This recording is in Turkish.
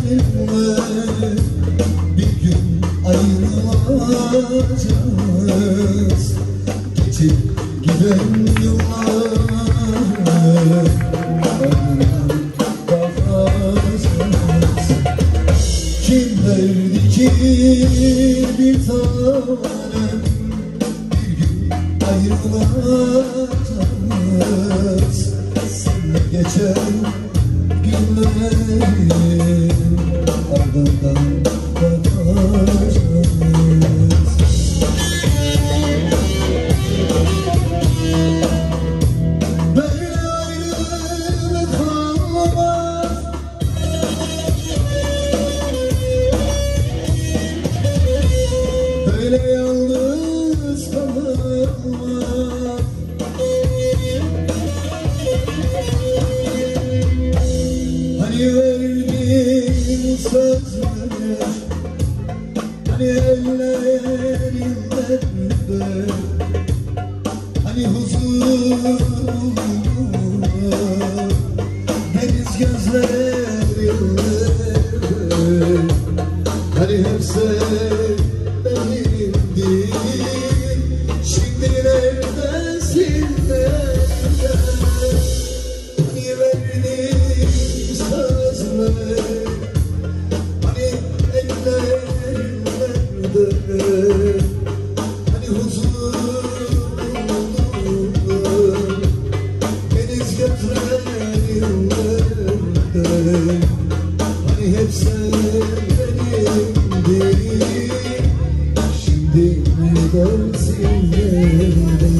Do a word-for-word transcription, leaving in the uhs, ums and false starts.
seninle bir gün ayrılacağız. Geçip giden yıllar ardından bakacağız. Kim derdi ki bir tanem bir gün ayrılacağız. Seninle geçen günlerin ardından bakacağız. Böyle ayrılık olmaz, böyle yalnız kalmaz. Hani verdiğin sözler, hani ellerin nerede, hani huzur, deniz gözlerin nerede, hani hep sen benimdin, şimdi neredesin nerede? Hani verdiğin sözler, hani ellerin nerede, hani huzur, deniz gözlerin nerede, hani hep sen benimdin, şimdi neredesin nerede?